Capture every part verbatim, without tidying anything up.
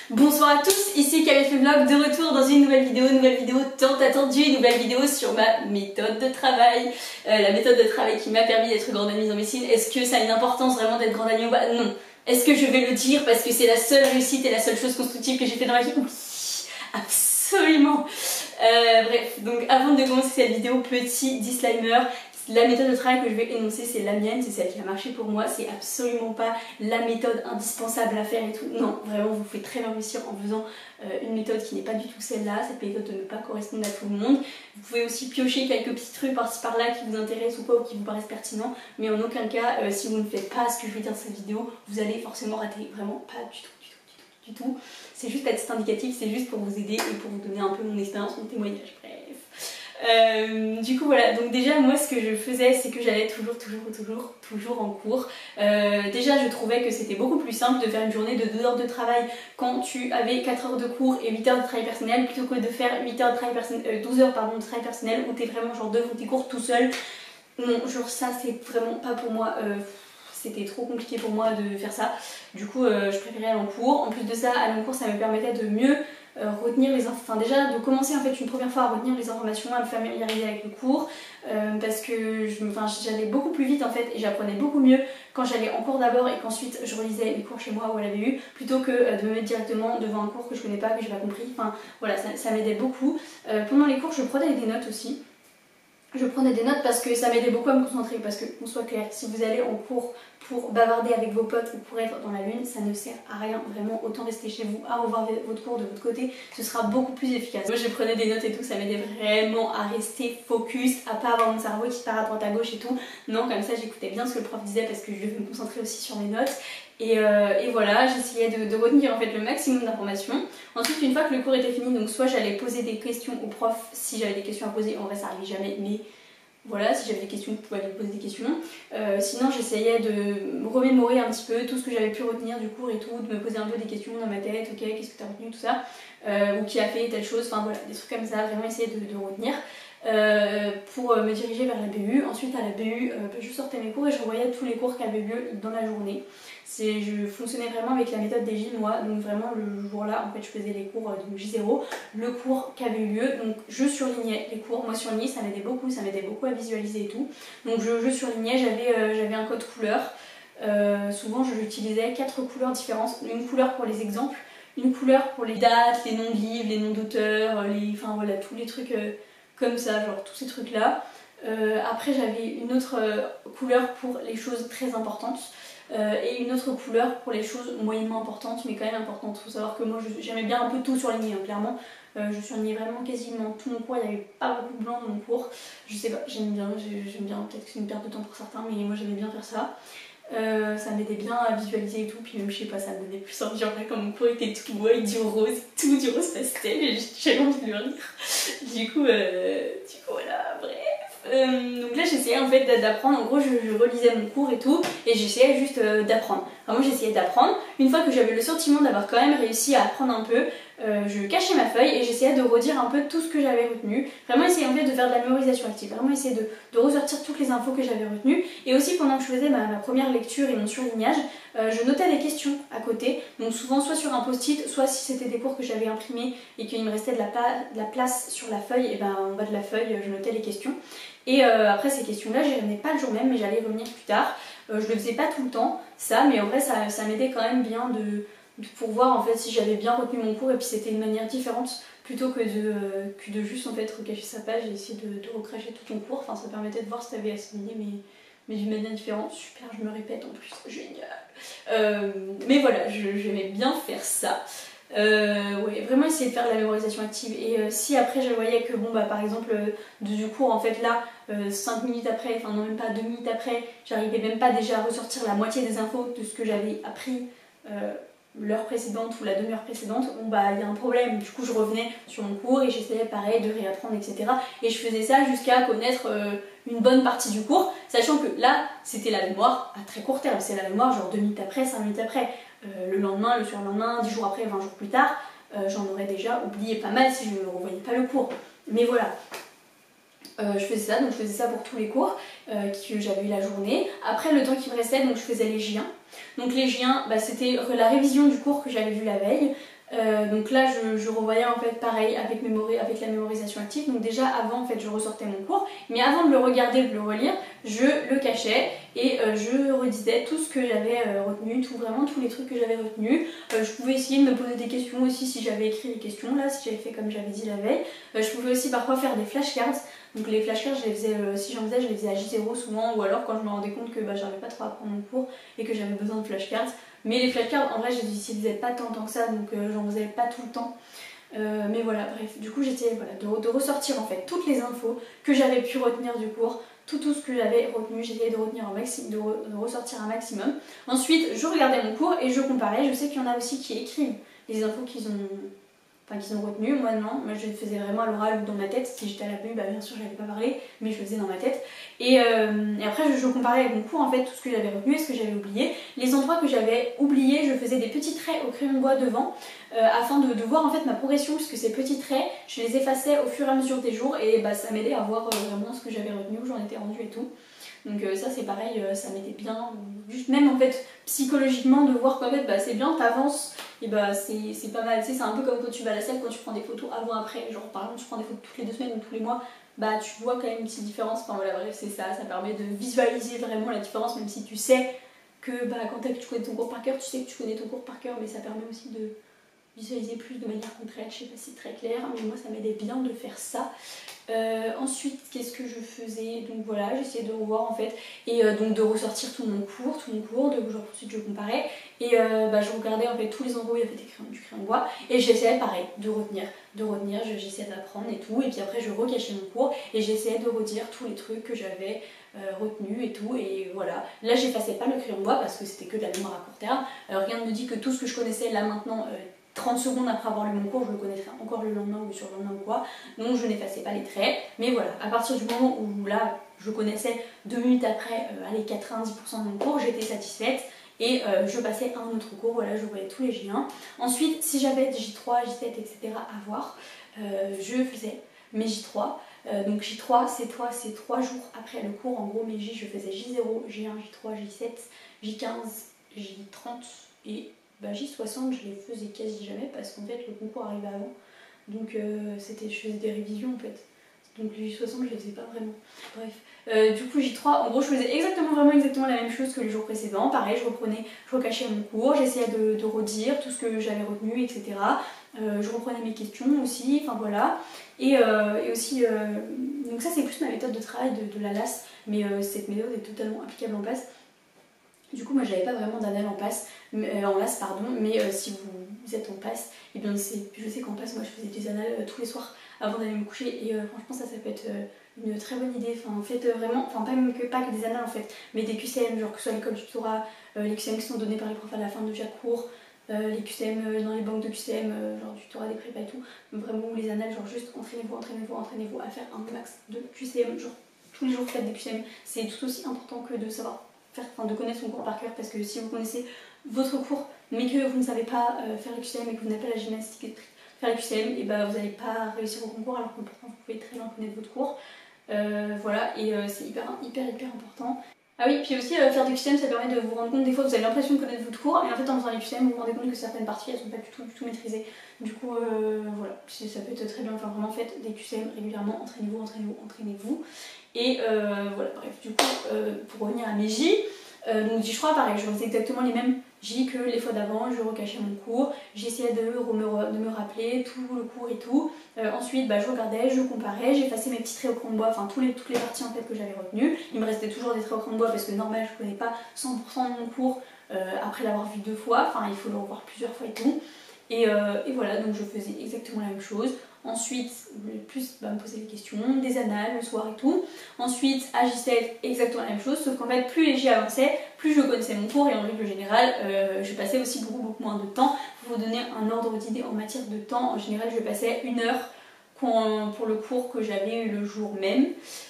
Bonsoir à tous, ici Camille Vlog, de retour dans une nouvelle vidéo, nouvelle vidéo tant attendue, une nouvelle vidéo sur ma méthode de travail, euh, la méthode de travail qui m'a permis d'être grande amie en médecine. Est-ce que ça a une importance vraiment d'être grande amie ou pas? Non. Est-ce que je vais le dire parce que c'est la seule réussite et la seule chose constructive que j'ai fait dans ma vie? Oui, absolument. Euh, bref, donc avant de commencer cette vidéo, petit disclaimer. La méthode de travail que je vais énoncer, c'est la mienne, c'est celle qui a marché pour moi, c'est absolument pas la méthode indispensable à faire et tout. Non, vraiment, vous pouvez très bien réussir en faisant euh, une méthode qui n'est pas du tout celle-là, cette méthode ne pas correspondre à tout le monde. Vous pouvez aussi piocher quelques petits trucs par-ci par-là qui vous intéressent ou pas, ou qui vous paraissent pertinents, mais en aucun cas, euh, si vous ne faites pas ce que je vais dire dans cette vidéo, vous allez forcément rater, vraiment pas du tout, du tout, du tout, du tout. C'est juste à titre indicatif, c'est juste pour vous aider et pour vous donner un peu mon expérience, mon témoignage, bref. Euh, du coup voilà, donc déjà moi ce que je faisais c'est que j'allais toujours toujours toujours toujours en cours. Euh, déjà je trouvais que c'était beaucoup plus simple de faire une journée de deux heures de travail quand tu avais quatre heures de cours et huit heures de travail personnel plutôt que de faire huit heures de travail personnel, euh, douze heures pardon, de travail personnel où t'es vraiment genre devant tes cours tout seul. Non, genre ça c'est vraiment pas pour moi. Euh, C'était trop compliqué pour moi de faire ça. Du coup, euh, je préférais aller en cours. En plus de ça, aller en cours, ça me permettait de mieux euh, retenir les informations. Enfin, déjà, de commencer en fait une première fois à retenir les informations, à me familiariser avec le cours. Euh, parce que j'allais beaucoup plus vite en fait et j'apprenais beaucoup mieux quand j'allais en cours d'abord et qu'ensuite je relisais les cours chez moi ou à la B U plutôt que euh, de me mettre directement devant un cours que je connais pas, que j'ai pas compris. Enfin, voilà, ça, ça m'aidait beaucoup. Euh, pendant les cours, je prenais des notes aussi. Je prenais des notes parce que ça m'aidait beaucoup à me concentrer, parce que qu'on soit clair, si vous allez en cours pour bavarder avec vos potes ou pour être dans la lune, ça ne sert à rien, vraiment autant rester chez vous à revoir votre cours de votre côté, ce sera beaucoup plus efficace. Moi je prenais des notes et tout, ça m'aidait vraiment à rester focus, à pas avoir mon cerveau qui part à droite à gauche et tout. Non, comme ça j'écoutais bien ce que le prof disait parce que je devais me concentrer aussi sur mes notes. Et, euh, et voilà, j'essayais de, de retenir en fait le maximum d'informations. Ensuite, une fois que le cours était fini, donc soit j'allais poser des questions au prof si j'avais des questions à poser, en vrai ça arrivait jamais, mais voilà, si j'avais des questions, je pouvais aller poser des questions. Euh, sinon, j'essayais de me remémorer un petit peu tout ce que j'avais pu retenir du cours et tout, de me poser un peu des questions dans ma tête, ok, qu'est-ce que tu as retenu, tout ça, euh, ou qui a fait telle chose, enfin voilà, des trucs comme ça, vraiment essayer de, de retenir. Euh, pour me diriger vers la B U. Ensuite à la B U, euh, je sortais mes cours et je revoyais tous les cours qui avaient lieu dans la journée. Je fonctionnais vraiment avec la méthode des J, moi, donc vraiment le jour-là en fait je faisais les cours euh, donc J zéro, le cours qui avait eu lieu, donc je surlignais les cours, moi surligner ça m'aidait beaucoup, ça m'aidait beaucoup à visualiser et tout, donc je, je surlignais, j'avais euh, j'avais un code couleur, euh, souvent j'utilisais quatre couleurs différentes, une couleur pour les exemples, une couleur pour les dates, les noms de livres, les noms d'auteurs, les... enfin voilà, tous les trucs euh, comme ça, genre tous ces trucs là. Euh, après j'avais une autre euh, couleur pour les choses très importantes euh, et une autre couleur pour les choses moyennement importantes mais quand même importantes. Faut savoir que moi j'aimais bien un peu tout surligner, hein, clairement. Euh, je surlignais vraiment quasiment tout mon cours, il n'y avait pas beaucoup de blanc dans mon cours. Je sais pas, j'aime bien, j'aime bien, peut-être que c'est une perte de temps pour certains mais moi j'aimais bien faire ça. Euh, ça m'aidait bien à visualiser et tout, puis même je sais pas, ça me donnait plus envie en vrai quand mon cours était tout white, du rose, tout du rose pastel et j'avais envie de le lire. Du coup, euh, du coup voilà, bref. Euh, donc là j'essayais en fait d'apprendre, en gros je, je relisais mon cours et tout et j'essayais juste euh, d'apprendre. Enfin, moi j'essayais d'apprendre, une fois que j'avais le sentiment d'avoir quand même réussi à apprendre un peu, euh, je cachais ma feuille et j'essayais de redire un peu tout ce que j'avais retenu. Vraiment essayer en fait de faire de la mémorisation active, vraiment essayer de, de ressortir toutes les infos que j'avais retenues. Et aussi pendant que je faisais ma, ma première lecture et mon surlignage, euh, je notais des questions à côté, donc souvent soit sur un post-it, soit si c'était des cours que j'avais imprimés et qu'il me restait de la, de la place sur la feuille, et ben en bas de la feuille je notais les questions. Et euh, après ces questions-là, j'y revenais pas le jour même, mais j'allais y revenir plus tard. Euh, je le faisais pas tout le temps, ça, mais en vrai ça, ça m'aidait quand même bien de, de pour voir en fait si j'avais bien retenu mon cours et puis c'était une manière différente plutôt que de, euh, que de juste en fait recacher sa page et essayer de, de recracher tout ton cours. Enfin ça permettait de voir si t'avais assimilé mais, mais d'une manière différente. Super, je me répète en plus, génial. Euh, mais voilà, j'aimais bien faire ça. Euh, ouais, vraiment essayer de faire de la mémorisation active et euh, si après je voyais que bon bah par exemple euh, du cours en fait là euh, cinq minutes après, enfin non même pas deux minutes après, j'arrivais même pas déjà à ressortir la moitié des infos de ce que j'avais appris euh, l'heure précédente ou la demi-heure précédente, bon bah il y a un problème, du coup je revenais sur mon cours et j'essayais pareil de réapprendre etc. Et je faisais ça jusqu'à connaître euh, une bonne partie du cours, sachant que là c'était la mémoire à très court terme, c'est la mémoire genre deux minutes après, cinq minutes après. Euh, le lendemain, le surlendemain, dix jours après, vingt jours plus tard, euh, j'en aurais déjà oublié pas mal si je ne revoyais pas le cours. Mais voilà, euh, je faisais ça, donc je faisais ça pour tous les cours euh, que j'avais eu la journée. Après, le temps qui me restait, donc je faisais les J un. Donc les J un, bah, c'était la révision du cours que j'avais vu la veille. Euh, donc là je, je revoyais en fait pareil avec, mémori avec la mémorisation active. Donc déjà avant en fait je ressortais mon cours, mais avant de le regarder, de le relire, je le cachais et euh, je redisais tout ce que j'avais euh, retenu, tout, vraiment tous les trucs que j'avais retenus. Euh, je pouvais essayer de me poser des questions aussi si j'avais écrit les questions là, si j'avais fait comme j'avais dit la veille. Euh, je pouvais aussi parfois faire des flashcards. Donc les flashcards je les faisais, euh, si j'en faisais je les faisais à J zéro souvent, ou alors quand je me rendais compte que bah, j'arrivais pas trop à prendre mon cours et que j'avais besoin de flashcards. Mais les flashcards, en vrai, je les utilisais pas tant, tant que ça, donc euh, j'en faisais pas tout le temps. Euh, mais voilà, bref, du coup j'essayais voilà, de, de ressortir en fait toutes les infos que j'avais pu retenir du cours, tout, tout ce que j'avais retenu, j'essayais de retenir un maxi, de, re, de ressortir un maximum. Ensuite, je regardais mon cours et je comparais. Je sais qu'il y en a aussi qui écrivent les infos qu'ils ont... Enfin, qu'ils ont retenu, moi non, moi je le faisais vraiment à l'oral ou dans ma tête. Si j'étais à la B U, bah bien sûr j'avais pas parlé, mais je le faisais dans ma tête. Et, euh, et après je, je comparais avec mon cours en fait tout ce que j'avais retenu et ce que j'avais oublié. Les endroits que j'avais oubliés, je faisais des petits traits au crayon de bois devant euh, afin de, de voir en fait ma progression, puisque ces petits traits, je les effaçais au fur et à mesure des jours et bah ça m'aidait à voir euh, vraiment ce que j'avais retenu, où j'en étais rendue et tout. Donc euh, ça c'est pareil, euh, ça m'aidait bien, juste même en fait psychologiquement de voir qu'en fait bah, c'est bien, t'avances et bah c'est pas mal, tu sais, c'est un peu comme quand tu vas à la salle, quand tu prends des photos avant après, genre par exemple tu prends des photos toutes les deux semaines ou tous les mois, bah tu vois quand même une petite différence, enfin voilà bref c'est ça, ça permet de visualiser vraiment la différence même si tu sais que bah quand tu connais ton cours par cœur, tu sais que tu connais ton cours par cœur, mais ça permet aussi de visualiser plus de manière concrète, je sais pas si c'est très clair, mais moi ça m'aidait bien de faire ça. Euh, ensuite, qu'est-ce que je faisais? Donc voilà, j'essayais de revoir en fait, et euh, donc de ressortir tout mon cours, tout mon cours, de genre ensuite je comparais, et euh, bah, je regardais en fait tous les endroits où il y avait des crayons, du crayon de bois, et j'essayais pareil, de retenir, de retenir, j'essayais d'apprendre et tout, et puis après je recachais mon cours, et j'essayais de redire tous les trucs que j'avais euh, retenus et tout, et voilà. Là j'effaçais pas le crayon de bois parce que c'était que de la mémoire à court terme, euh, rien ne me dit que tout ce que je connaissais là maintenant, euh, trente secondes après avoir lu mon cours, je le connaîtrais encore le lendemain ou sur le lendemain ou quoi, donc je n'effaçais pas les traits, mais voilà, à partir du moment où là, je connaissais deux minutes après, euh, allez, quatre-vingt-dix pour cent de mon cours, j'étais satisfaite, et euh, je passais à un autre cours, voilà, je voyais tous les J un. Ensuite, si j'avais J trois, J sept, et cetera à voir, euh, je faisais mes J trois, euh, donc J trois, c'est toi, c'est trois jours après le cours, en gros mes J, je faisais J zéro, J un, J trois, J sept, J quinze, J trente, et bah, J soixante je les faisais quasi jamais parce qu'en fait le concours arrivait avant, donc euh, c'était, je faisais des révisions en fait, donc les J soixante je les faisais pas vraiment, bref. Euh, du coup J trois, en gros je faisais exactement vraiment exactement la même chose que les jours précédents, pareil je reprenais, je recachais mon cours, j'essayais de, de redire tout ce que j'avais retenu, et cetera. Euh, je reprenais mes questions aussi, enfin voilà, et, euh, et aussi, euh, donc ça c'est plus ma méthode de travail de, de la L A S, mais euh, cette méthode est totalement applicable en PASS. Du coup moi j'avais pas vraiment d'annales en PASS, euh, en L A S pardon, mais euh, si vous, vous êtes en PASS, et bien je sais qu'en PASS moi je faisais des annales euh, tous les soirs avant d'aller me coucher, et euh, franchement ça ça peut être euh, une très bonne idée, enfin en fait euh, vraiment, enfin pas, que, pas que des annales en fait, mais des Q C M, genre que ce soit l'école du tutorat, euh, les Q C M qui sont donnés par les profs à la fin de chaque cours, euh, les Q C M euh, dans les banques de Q C M, euh, genre du tutorat des prépas et tout, vraiment les annales, genre juste entraînez-vous, entraînez-vous, entraînez-vous à faire un max de Q C M, genre tous les jours faites des Q C M, c'est tout aussi important que de savoir faire, enfin de connaître son cours par cœur, parce que si vous connaissez votre cours mais que vous ne savez pas euh, faire les Q C M et que vous n'avez pas la gymnastique faire les Q C M, et bah vous n'allez pas réussir au concours, alors que pourtant vous pouvez très bien connaître votre cours. Euh, voilà, et euh, c'est hyper hyper hyper important. Ah oui, puis aussi euh, faire des Q C M ça permet de vous rendre compte, des fois vous avez l'impression de connaître votre cours, et en fait en faisant les Q C M vous vous rendez compte que certaines parties elles sont pas du tout, du tout maîtrisées. Du coup euh, voilà, ça peut être très bien, enfin vraiment faites des Q C M régulièrement, entraînez-vous, entraînez-vous, entraînez-vous. Et euh, voilà, bref, du coup euh, pour revenir à mes J, euh, donc J trois pareil, je faisais exactement les mêmes J que les fois d'avant, je recachais mon cours, j'essayais de, de me rappeler tout le cours et tout. Euh, ensuite bah, je regardais, je comparais, j'effaçais mes petits traits au crayon de bois, enfin tous les, toutes les parties en fait que j'avais retenues. Il me restait toujours des traits au crayon de bois parce que normal je ne connais pas cent pour cent de mon cours euh, après l'avoir vu deux fois, enfin il faut le revoir plusieurs fois et tout. Et, euh, et voilà, donc je faisais exactement la même chose. Ensuite, plus bah, me poser des questions, des annales le soir et tout. Ensuite, à J sept, exactement la même chose, sauf qu'en fait, plus les J avançaient, plus je connaissais mon cours, et en règle générale, euh, je passais aussi beaucoup, beaucoup moins de temps. Pour vous donner un ordre d'idée en matière de temps, en général, je passais une heure pour le cours que j'avais eu le jour même.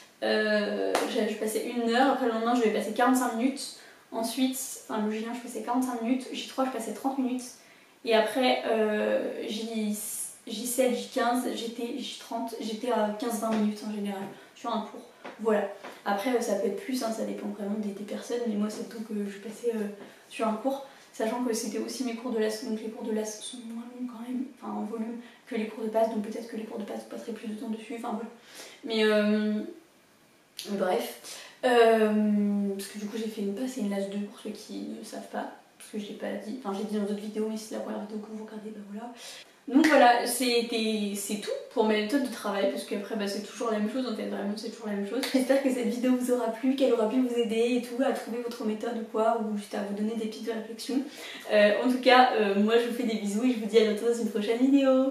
Euh, je passais une heure, après le lendemain, je vais passer quarante-cinq minutes. Ensuite, enfin le J un, je passais quarante-cinq minutes, J trois, je passais trente minutes. Et après, euh, J sept, J quinze, j'étais J trente, j'étais à quinze vingt minutes en général sur un cours. Voilà. Après, ça peut être plus, hein, ça dépend vraiment des, des personnes, mais moi, c'est le temps que je passais euh, sur un cours, sachant que c'était aussi mes cours de L A S, donc les cours de L A S sont moins longs quand même. volume que les cours de passe, donc peut-être que les cours de passe vous passerez plus de temps dessus, enfin voilà. Mais euh, bref, euh, parce que du coup j'ai fait une passe et une lasse deux pour ceux qui ne savent pas, parce que je l'ai pas dit, enfin j'ai dit dans d'autres vidéos, mais si c'est la première vidéo que vous regardez, bah voilà. Donc voilà, c'est tout pour ma méthode de travail, parce qu'après bah, c'est toujours la même chose, en fait vraiment c'est toujours la même chose. J'espère que cette vidéo vous aura plu, qu'elle aura pu vous aider et tout à trouver votre méthode ou quoi, ou juste à vous donner des pistes de réflexion. Euh, en tout cas, euh, moi je vous fais des bisous et je vous dis à bientôt dans une prochaine vidéo.